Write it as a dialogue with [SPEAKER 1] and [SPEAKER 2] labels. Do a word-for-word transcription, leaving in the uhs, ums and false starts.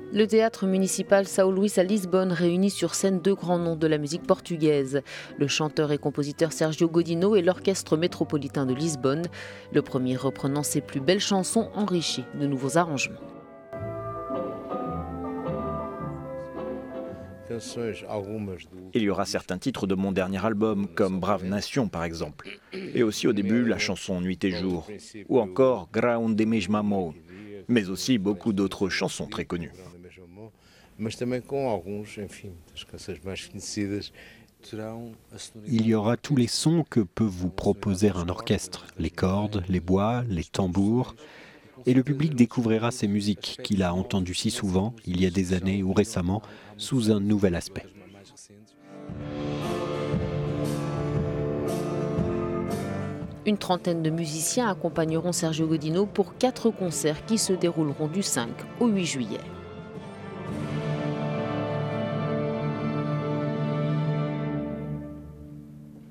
[SPEAKER 1] Le théâtre municipal São Luís à Lisbonne réunit sur scène deux grands noms de la musique portugaise, le chanteur et compositeur Sérgio Godinho et l'Orchestre métropolitain de Lisbonne, le premier reprenant ses plus belles chansons enrichies de nouveaux arrangements.
[SPEAKER 2] Il y aura certains titres de mon dernier album, comme Brave Nation par exemple, et aussi au début la chanson Nuit et Jour, ou encore Grão de Mesmamo, mais aussi beaucoup d'autres chansons très connues.
[SPEAKER 3] Il y aura tous les sons que peut vous proposer un orchestre, les cordes, les bois, les tambours, et le public découvrira ces musiques qu'il a entendues si souvent, il y a des années ou récemment, sous un nouvel aspect.
[SPEAKER 1] Une trentaine de musiciens accompagneront Sérgio Godinho pour quatre concerts qui se dérouleront du cinq au huit juillet.